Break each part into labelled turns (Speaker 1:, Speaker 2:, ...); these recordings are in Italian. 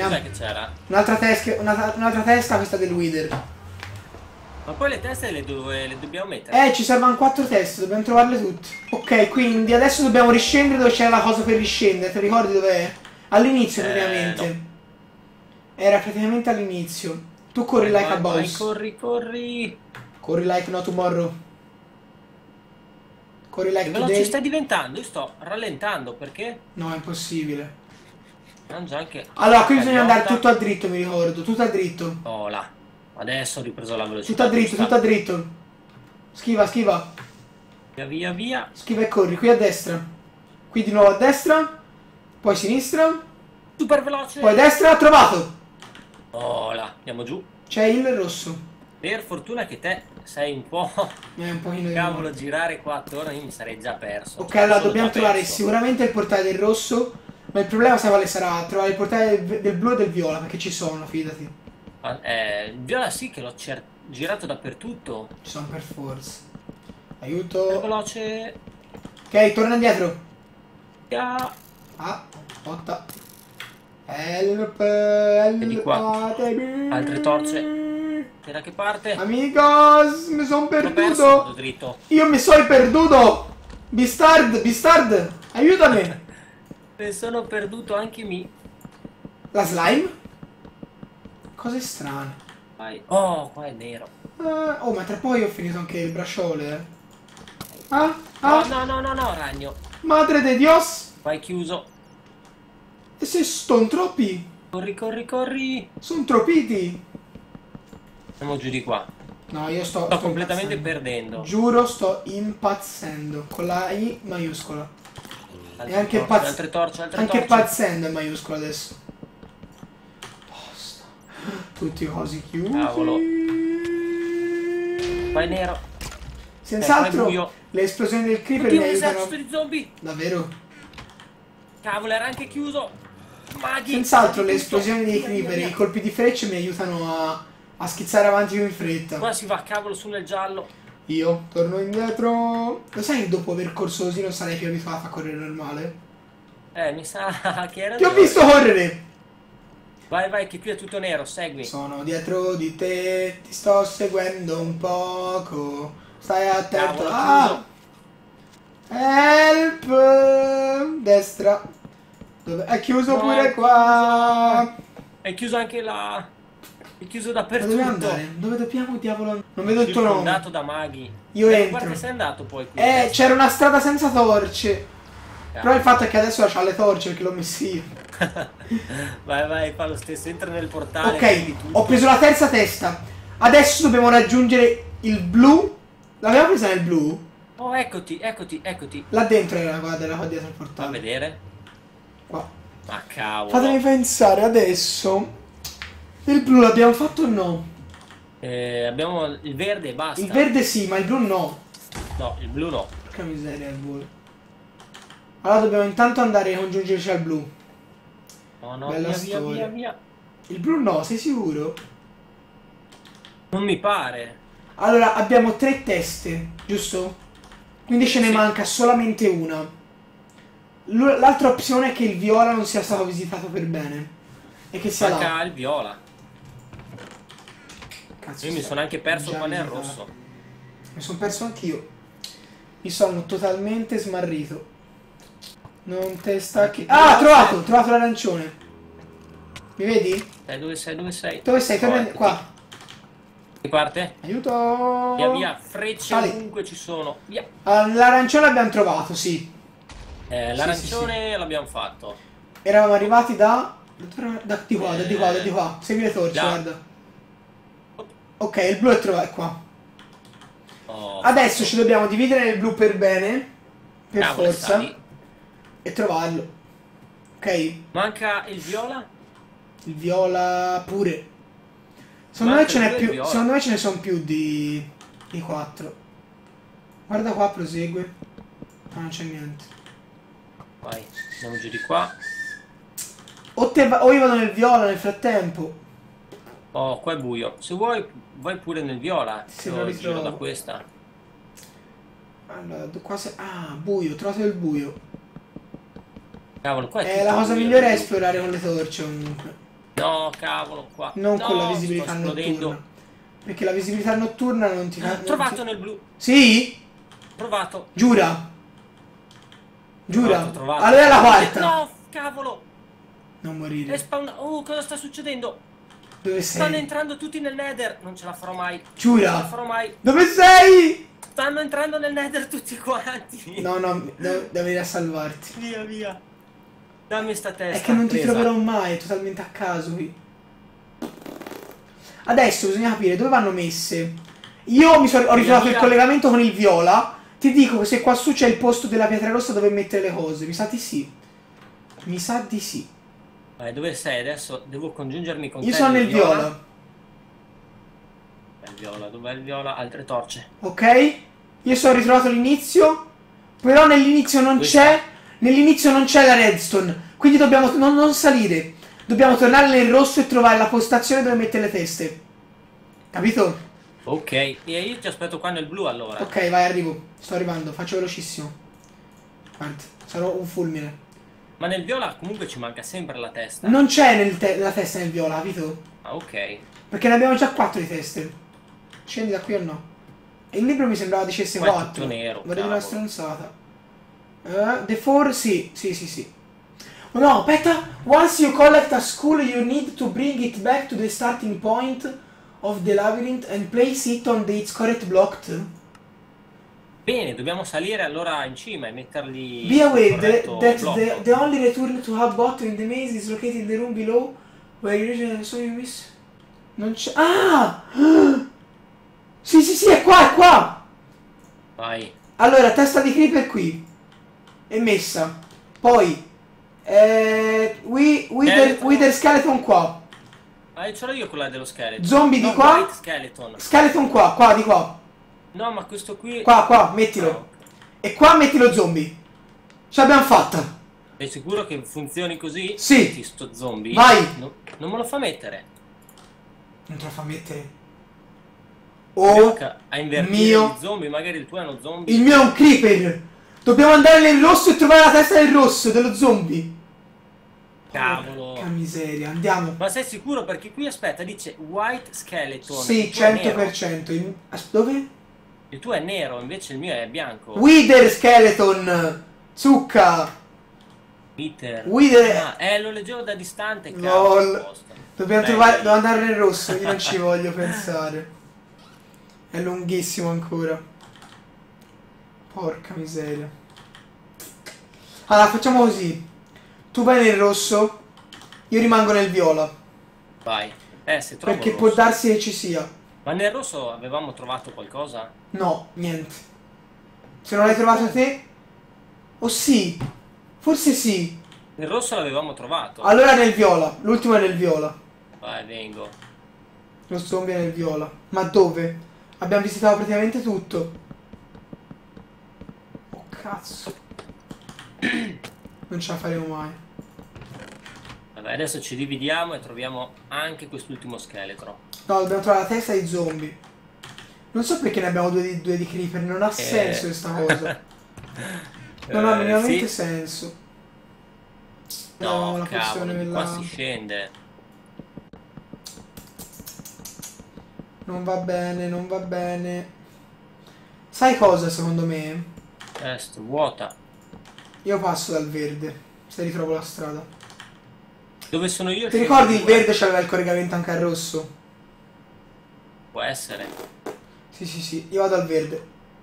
Speaker 1: Cos'è che c'era?
Speaker 2: Un'altra testa, questa del Wither.
Speaker 1: Ma poi le teste le dobbiamo mettere?
Speaker 2: Ci servono 4 teste, dobbiamo trovarle tutte. Ok, quindi adesso dobbiamo riscendere dove c'era la cosa per riscendere. Ti ricordi dov'è? All'inizio praticamente.
Speaker 1: No.
Speaker 2: Era praticamente all'inizio. Tu corri like a boss.
Speaker 1: Corri, corri.
Speaker 2: Corri like no tomorrow. Corri like
Speaker 1: Che veloce
Speaker 2: today.
Speaker 1: stai diventando? Io sto rallentando, perché?
Speaker 2: No, è impossibile.
Speaker 1: Mangia anche.
Speaker 2: Allora, qui bisogna andare tutto a dritto, mi ricordo. Tutto a dritto.
Speaker 1: Oh là. Adesso ho ripreso la velocità.
Speaker 2: Tutto a dritto,
Speaker 1: giusta.
Speaker 2: tutto a dritto. Schiva, schiva.
Speaker 1: Via, via, via.
Speaker 2: Schiva e corri. Qui a destra. Qui di nuovo a destra. Poi a sinistra.
Speaker 1: Super veloce.
Speaker 2: Poi a destra. Trovato.
Speaker 1: Oh là. Andiamo giù.
Speaker 2: C'è il rosso.
Speaker 1: Per fortuna che te sei un po'.
Speaker 2: Un pochino di
Speaker 1: Cavolo, girare qua attorno io mi sarei già perso.
Speaker 2: Ok, allora
Speaker 1: Sono
Speaker 2: dobbiamo
Speaker 1: già
Speaker 2: trovare
Speaker 1: perso.
Speaker 2: sicuramente il portale del rosso. Ma il problema sai quale sarà? Trovare il portale del blu e del viola, perché ci sono, fidati.
Speaker 1: Il viola sì che l'ho girato dappertutto.
Speaker 2: Ci sono per forza.
Speaker 1: Super
Speaker 2: Aiuto.
Speaker 1: veloce.
Speaker 2: Ok, torna indietro.
Speaker 1: Via.
Speaker 2: Ah, botta. Help,
Speaker 1: Vedi qua. Altre torce. Da che parte?
Speaker 2: Amigos, mi sono
Speaker 1: L'ho perso,
Speaker 2: perduto.
Speaker 1: vado dritto.
Speaker 2: Io mi sono perduto. Bistard, aiutami.
Speaker 1: Mi sono perduto anche me.
Speaker 2: La slime? Cose strane.
Speaker 1: Vai. Oh, qua è nero.
Speaker 2: Oh, ma tra poi ho finito anche il bracciole.
Speaker 1: No, no, ragno.
Speaker 2: Madre de Dios.
Speaker 1: Vai chiuso.
Speaker 2: E se sono troppi?
Speaker 1: Corri, corri, corri.
Speaker 2: Sono troppiti.
Speaker 1: Andiamo giù di qua.
Speaker 2: No, io sto
Speaker 1: completamente
Speaker 2: impazzendo.
Speaker 1: perdendo.
Speaker 2: Giuro, sto impazzendo. Con la I maiuscola.
Speaker 1: Altre
Speaker 2: E anche
Speaker 1: torce, altre torce, altre
Speaker 2: anche
Speaker 1: torce.
Speaker 2: pazzendo è maiuscola adesso. Basta. Tutti cosi chiusi.
Speaker 1: Cavolo. Vai nero.
Speaker 2: Senz'altro
Speaker 1: buio.
Speaker 2: le esplosioni del creeper
Speaker 1: Oddio,
Speaker 2: mi
Speaker 1: un
Speaker 2: aiutano.
Speaker 1: esercito di zombie.
Speaker 2: Davvero?
Speaker 1: Cavolo, era anche chiuso. Maghi.
Speaker 2: Senz'altro le
Speaker 1: Tutto.
Speaker 2: esplosioni dei
Speaker 1: Via, via,
Speaker 2: creeper e
Speaker 1: via.
Speaker 2: i colpi di frecce mi aiutano a schizzare avanti più in fretta.
Speaker 1: Qua si va, cavolo, su nel giallo.
Speaker 2: Io torno indietro. Lo sai che dopo aver corso così non sarei più abituato a correre normale?
Speaker 1: Mi sa che era.
Speaker 2: Ti ho visto correre!
Speaker 1: Vai, vai, che qui è tutto nero, segui.
Speaker 2: Sono dietro di te, ti sto seguendo un poco. Stai attento.
Speaker 1: Cavolo,
Speaker 2: Ah! Help! Destra. Dove? È chiuso
Speaker 1: No,
Speaker 2: pure
Speaker 1: è
Speaker 2: qua.
Speaker 1: È chiuso anche là. È chiuso
Speaker 2: Ma
Speaker 1: dappertutto.
Speaker 2: dove andare? Dove dobbiamo, diavolo? Non vedo il tuo nome.
Speaker 1: Circondato da maghi.
Speaker 2: Io entro.
Speaker 1: Guarda, sei andato poi qui.
Speaker 2: C'era una strada senza torce.
Speaker 1: Cavolo.
Speaker 2: Però il fatto è che adesso c'ha le torce perché l'ho messo io.
Speaker 1: Vai, vai, fa lo stesso. Entra nel portale. vedi
Speaker 2: Ok,
Speaker 1: tutto.
Speaker 2: ho preso la terza testa. Adesso dobbiamo raggiungere il blu. L'abbiamo presa nel blu?
Speaker 1: Oh, eccoti, eccoti, eccoti.
Speaker 2: Là dentro era qua dietro il
Speaker 1: Fa
Speaker 2: portale.
Speaker 1: vedere.
Speaker 2: Qua.
Speaker 1: Ma cavolo.
Speaker 2: Fatemi pensare adesso. Il blu l'abbiamo fatto o no?
Speaker 1: Abbiamo il verde e basta.
Speaker 2: Il verde sì, ma il blu no.
Speaker 1: No, il blu no.
Speaker 2: Porca miseria il blu. Allora dobbiamo intanto andare a congiungerci al blu.
Speaker 1: No, no,
Speaker 2: Bella
Speaker 1: via, via,
Speaker 2: storia.
Speaker 1: via, via.
Speaker 2: Il blu no, sei sicuro?
Speaker 1: Non mi pare.
Speaker 2: Allora abbiamo 3 teste, giusto? Quindi ce ne
Speaker 1: Sì.
Speaker 2: manca solamente una. L'altra opzione è che il viola non sia stato visitato per bene. E che sia là.
Speaker 1: Manca il viola.
Speaker 2: Cazzo,
Speaker 1: Io mi sono anche perso
Speaker 2: già
Speaker 1: qua nel
Speaker 2: visitato.
Speaker 1: rosso.
Speaker 2: Mi sono perso anch'io. Mi sono totalmente smarrito. Non te stacchi. Ah, trovato l'arancione. Mi vedi?
Speaker 1: Dove sei? Dove sei?
Speaker 2: Dove sei? Torna
Speaker 1: eccoti.
Speaker 2: qua.
Speaker 1: Che parte?
Speaker 2: Aiuto.
Speaker 1: Via, via, frecce
Speaker 2: Sali.
Speaker 1: ovunque ci sono. Via.
Speaker 2: L'arancione l'abbiamo trovato, sì.
Speaker 1: L'arancione l'abbiamo fatto.
Speaker 2: Eravamo arrivati da di qua, da di qua. Segui le torce,
Speaker 1: Già.
Speaker 2: guarda. Ok, il blu è trovato, è qua.
Speaker 1: Oh,
Speaker 2: Adesso ci dobbiamo dividere nel blu per bene. Per
Speaker 1: cavolo,
Speaker 2: forza.
Speaker 1: sali.
Speaker 2: E trovarlo. Ok?
Speaker 1: Manca il viola?
Speaker 2: Il viola pure. Secondo me
Speaker 1: Manca
Speaker 2: ce
Speaker 1: il
Speaker 2: n'è
Speaker 1: blu e il
Speaker 2: più.
Speaker 1: viola.
Speaker 2: Secondo me ce ne sono più di 4. Guarda qua, prosegue. Ah, non c'è niente.
Speaker 1: Vai, andiamo giù di qua.
Speaker 2: O io vado nel viola nel frattempo.
Speaker 1: Oh, qua è buio. Se vuoi, vai pure nel viola.
Speaker 2: Se
Speaker 1: Io
Speaker 2: lo
Speaker 1: giro
Speaker 2: ritrovo.
Speaker 1: da questa.
Speaker 2: Allora, qua ah, buio, trovato il buio.
Speaker 1: Cavolo, qua è tutto
Speaker 2: La cosa
Speaker 1: buio,
Speaker 2: migliore è
Speaker 1: nel blu.
Speaker 2: esplorare con le torce comunque.
Speaker 1: No, cavolo, qua.
Speaker 2: Non
Speaker 1: No,
Speaker 2: con la visibilità
Speaker 1: sto esplodendo.
Speaker 2: notturna. Perché la visibilità notturna non ti fa...
Speaker 1: Trovato nel blu.
Speaker 2: Sì?
Speaker 1: Provato.
Speaker 2: Giura? Giura?
Speaker 1: Trovato.
Speaker 2: Allora è la quarta.
Speaker 1: No, cavolo.
Speaker 2: Non
Speaker 1: È
Speaker 2: morire.
Speaker 1: Oh, cosa sta succedendo?
Speaker 2: Dove
Speaker 1: Stanno
Speaker 2: sei?
Speaker 1: entrando tutti nel Nether. Non ce la farò mai.
Speaker 2: Giura?
Speaker 1: Non ce la farò mai.
Speaker 2: Dove sei?
Speaker 1: Stanno entrando nel Nether tutti quanti.
Speaker 2: No, no, devo venire a salvarti.
Speaker 1: Via, via. Dammi sta testa.
Speaker 2: È che non ti
Speaker 1: presa.
Speaker 2: troverò mai, è totalmente a caso qui. Adesso bisogna capire dove vanno messe. Io ho ritrovato il collegamento con il viola. Ti dico che se qua su c'è il posto della pietra rossa dove mettere le cose. Mi sa di sì. Mi sa di sì.
Speaker 1: Vai, dove sei adesso? Devo congiungermi con te.
Speaker 2: Io sono nel viola.
Speaker 1: Il viola, dov'è il viola? Altre torce.
Speaker 2: Ok? Io sono ritrovato l'inizio. Però nell'inizio non c'è. Nell'inizio non c'è la redstone. Quindi dobbiamo non salire. Dobbiamo tornare nel rosso e trovare la postazione dove mettere le teste. Capito?
Speaker 1: Ok, e io ti aspetto qua nel blu allora.
Speaker 2: Ok, vai, arrivo. Sto arrivando, faccio velocissimo. Guarda, sarò un fulmine.
Speaker 1: Ma nel viola comunque ci manca sempre la testa.
Speaker 2: Non c'è la testa nel viola, capito?
Speaker 1: Ah, ok.
Speaker 2: Perché ne abbiamo già 4 di teste. Scendi da qui o no? E il libro mi sembrava dicesse
Speaker 1: Qua è
Speaker 2: 4.
Speaker 1: tutto nero,
Speaker 2: Volevo
Speaker 1: cavolo.
Speaker 2: una stronzata. The 4, sì. Sì. Oh, no, aspetta. Once you collect a school, you need to bring it back to the starting point of the labyrinth and place it on its correct blocked.
Speaker 1: Bene, dobbiamo salire allora in cima e metterli.
Speaker 2: Be aware
Speaker 1: corretto
Speaker 2: that
Speaker 1: blocco.
Speaker 2: the only return to hub bottom in the maze is located in the room below where you reach so you miss. Non c'è. Ah! Sì, è qua!
Speaker 1: Vai.
Speaker 2: Allora, testa di creeper qui. È messa. Poi Wither skeleton qua.
Speaker 1: Ah, ce l'ho io quella dello scheletro.
Speaker 2: Zombie di qua.
Speaker 1: White skeleton.
Speaker 2: Skeleton qua, di qua.
Speaker 1: No, ma questo qui.
Speaker 2: Qua, mettilo.
Speaker 1: No.
Speaker 2: E qua metti lo zombie. Ce l'abbiamo fatta.
Speaker 1: Sei sicuro che funzioni così?
Speaker 2: Sì.
Speaker 1: Metti sto zombie.
Speaker 2: Vai.
Speaker 1: No, non me lo fa mettere.
Speaker 2: Non te lo fa mettere.
Speaker 1: A invertire
Speaker 2: mio.
Speaker 1: i zombie, magari il tuo è uno zombie.
Speaker 2: Il mio è un creeper. Dobbiamo andare nel rosso e trovare la testa del rosso, dello zombie.
Speaker 1: Cavolo.
Speaker 2: Porca miseria, andiamo.
Speaker 1: Ma sei sicuro? Perché qui aspetta, dice white skeleton.
Speaker 2: Sì,
Speaker 1: Il tuo è nero.
Speaker 2: 100%. Dove?
Speaker 1: Il tuo è nero, invece il mio è bianco.
Speaker 2: Wither skeleton. Zucca. Wither.
Speaker 1: Lo leggevo da distante.
Speaker 2: Lol.
Speaker 1: Cavolo,
Speaker 2: Dobbiamo
Speaker 1: Beh,
Speaker 2: trovare. Devo andare nel rosso, io non ci voglio pensare. È lunghissimo ancora. Porca miseria. Allora, facciamo così. Tu vai nel rosso, io rimango nel viola.
Speaker 1: Vai. Se trovo
Speaker 2: Perché
Speaker 1: il
Speaker 2: può
Speaker 1: rosso.
Speaker 2: darsi che ci sia.
Speaker 1: Ma nel rosso avevamo trovato qualcosa?
Speaker 2: No, niente. Se non l'hai trovato te. O sì. Forse sì.
Speaker 1: Nel rosso l'avevamo trovato.
Speaker 2: Allora nel viola. L'ultimo è nel viola.
Speaker 1: Vai, vengo.
Speaker 2: Lo zombie è nel viola. Ma dove? Abbiamo visitato praticamente tutto. Oh cazzo. Non ce la faremo mai.
Speaker 1: Vabbè, adesso ci dividiamo e troviamo anche quest'ultimo scheletro.
Speaker 2: No, dobbiamo trovare la testa di zombie. Non so perché ne abbiamo due di creeper. Non ha senso questa cosa. Non ha minimamente
Speaker 1: sì.
Speaker 2: senso.
Speaker 1: No,
Speaker 2: la
Speaker 1: cavolo,
Speaker 2: questione
Speaker 1: di qua
Speaker 2: della...
Speaker 1: si scende.
Speaker 2: Non va bene, non va bene. Sai cosa secondo me?
Speaker 1: Sto vuota.
Speaker 2: Io passo dal verde. Se ritrovo la strada.
Speaker 1: Dove sono io?
Speaker 2: Ti ricordi il verde c'aveva il collegamento anche al rosso?
Speaker 1: Può essere.
Speaker 2: Sì. Io vado al verde.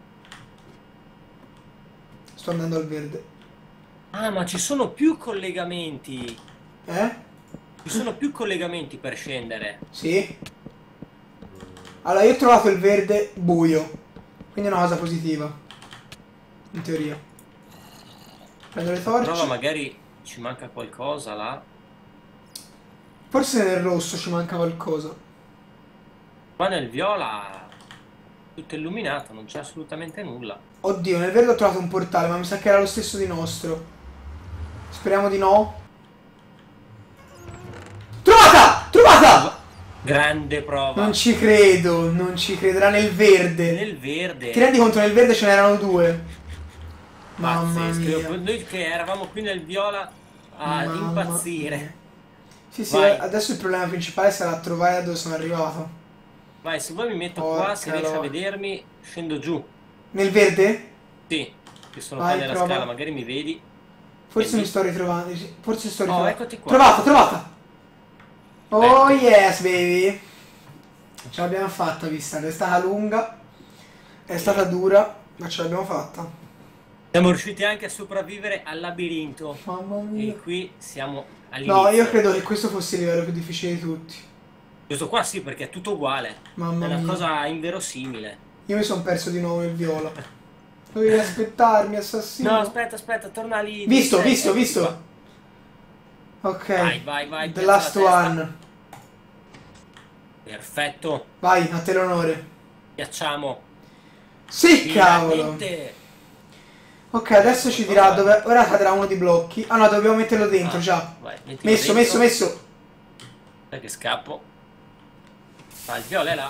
Speaker 2: Sto andando al verde.
Speaker 1: Ah, ma ci sono più collegamenti.
Speaker 2: Ci
Speaker 1: sono più collegamenti per scendere.
Speaker 2: Sì. Allora, io ho trovato il verde buio. Quindi è una cosa positiva. In teoria. Prendo le torce.
Speaker 1: Prova, magari ci manca qualcosa là.
Speaker 2: Forse nel rosso ci manca qualcosa.
Speaker 1: Qua nel viola tutto illuminato, non c'è assolutamente nulla.
Speaker 2: Oddio, nel verde ho trovato un portale, ma mi sa che era lo stesso di nostro. Speriamo di no. Trovata!
Speaker 1: Grande prova.
Speaker 2: Non ci credo, era nel verde.
Speaker 1: Nel verde.
Speaker 2: Ti rendi conto, nel verde ce n'erano due. Mamma
Speaker 1: Pazzesco.
Speaker 2: mia.
Speaker 1: Noi che eravamo qui nel viola a
Speaker 2: Mamma
Speaker 1: impazzire.
Speaker 2: mia. Sì, sì,
Speaker 1: Vai.
Speaker 2: adesso il problema principale sarà trovare da dove sono arrivato.
Speaker 1: Vai, se vuoi mi metto qua, se
Speaker 2: Porca
Speaker 1: riesci a
Speaker 2: lo...
Speaker 1: vedermi, scendo giù.
Speaker 2: Nel verde?
Speaker 1: Sì, che sono qua
Speaker 2: Vai,
Speaker 1: nella scala,
Speaker 2: prova.
Speaker 1: magari mi vedi.
Speaker 2: Forse mi
Speaker 1: Quindi...
Speaker 2: sto ritrovando. Forse sto
Speaker 1: Oh,
Speaker 2: ritrovando.
Speaker 1: eccoti qua.
Speaker 2: Trovata, trovata! Oh
Speaker 1: Ecco.
Speaker 2: yes, baby! Ce l'abbiamo fatta, vista. È stata lunga, è stata dura, ma ce l'abbiamo fatta.
Speaker 1: Siamo riusciti anche a sopravvivere al labirinto.
Speaker 2: Mamma mia.
Speaker 1: E qui siamo all'inizio.
Speaker 2: No, io credo che questo fosse il livello più difficile di tutti.
Speaker 1: Questo qua sì, perché è tutto uguale.
Speaker 2: Mamma
Speaker 1: È una
Speaker 2: mia.
Speaker 1: cosa inverosimile.
Speaker 2: Io mi sono perso di nuovo nel viola. Dovevi aspettarmi, assassino.
Speaker 1: No, aspetta, torna lì.
Speaker 2: Visto,
Speaker 1: Dove sei?
Speaker 2: visto,
Speaker 1: Ecco
Speaker 2: visto.
Speaker 1: qua.
Speaker 2: Ok.
Speaker 1: Vai.
Speaker 2: The
Speaker 1: piazza
Speaker 2: last
Speaker 1: la testa.
Speaker 2: one.
Speaker 1: Perfetto.
Speaker 2: Vai, a te l'onore.
Speaker 1: Piacciamo.
Speaker 2: Sì, cavolo.
Speaker 1: Finalmente.
Speaker 2: Ok, adesso ci dirà dove... Ora cadrà uno dei blocchi. Ah no, dobbiamo metterlo dentro,
Speaker 1: Ah,
Speaker 2: già.
Speaker 1: vai, mettilo
Speaker 2: Messo,
Speaker 1: dentro.
Speaker 2: messo.
Speaker 1: Dai che scappo. Ah, il viola è là.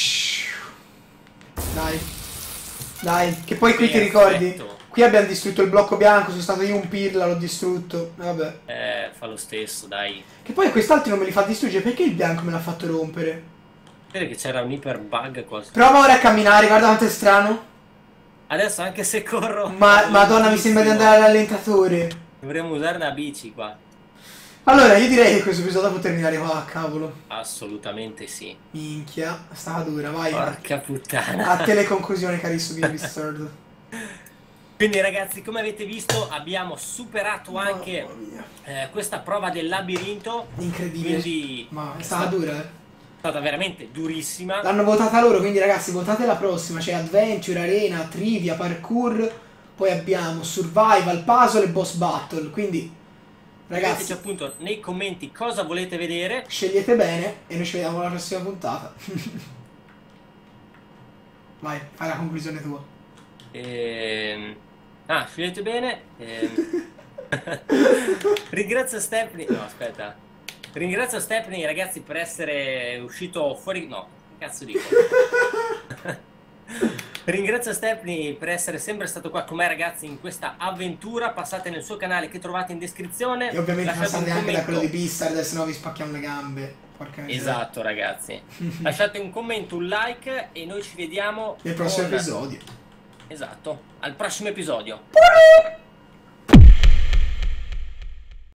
Speaker 2: Dai. Dai, che poi qui ti ricordi?
Speaker 1: Perfetto.
Speaker 2: Qui abbiamo distrutto il blocco bianco, sono stato io un pirla, l'ho distrutto. Vabbè.
Speaker 1: Fa lo stesso, dai.
Speaker 2: Che poi quest'altro non me li fa distruggere, perché il bianco me l'ha fatto rompere?
Speaker 1: Vedi che c'era un iper bug qua.
Speaker 2: Prova ora a camminare, guarda quanto è strano.
Speaker 1: Adesso anche se corro.
Speaker 2: Ma madonna, mi sembra di andare all'allentatore.
Speaker 1: Dovremmo usare una bici qua.
Speaker 2: Allora, io direi che questo episodio può terminare qua, cavolo.
Speaker 1: Assolutamente sì.
Speaker 2: Minchia, è stata dura, vai.
Speaker 1: Porca puttana.
Speaker 2: A te le conclusioni, carissimo Game Sword.
Speaker 1: Quindi ragazzi, come avete visto, abbiamo superato anche
Speaker 2: Mamma mia.
Speaker 1: questa prova del labirinto.
Speaker 2: Incredibile.
Speaker 1: Quindi
Speaker 2: Ma è stata dura, eh.
Speaker 1: è stata veramente durissima.
Speaker 2: L'hanno votata loro, quindi ragazzi votate la prossima. C'è Adventure, Arena, Trivia, Parkour. Poi abbiamo Survival, Puzzle e Boss Battle. Quindi
Speaker 1: Scriveteci
Speaker 2: ragazzi,
Speaker 1: appunto nei commenti cosa volete vedere.
Speaker 2: scegliete bene e noi ci vediamo alla prossima puntata. Vai, fai la conclusione tua.
Speaker 1: Scegliete bene. Ringrazio Stephanie. No, aspetta. Ringrazio Stephanie, ragazzi, per essere uscito fuori. No, che cazzo dico? Ringrazio Stephanie per essere sempre stato qua con me, ragazzi, in questa avventura. Passate nel suo canale che trovate in descrizione.
Speaker 2: E ovviamente
Speaker 1: Lasciate
Speaker 2: passate
Speaker 1: un
Speaker 2: anche da
Speaker 1: commento.
Speaker 2: quello di Beastard, se no vi spacchiamo le gambe. Porca miseria.
Speaker 1: Esatto, ragazzi. Lasciate un commento, un like e noi ci vediamo
Speaker 2: Nel prossimo
Speaker 1: con-
Speaker 2: episodio.
Speaker 1: Esatto, al prossimo episodio.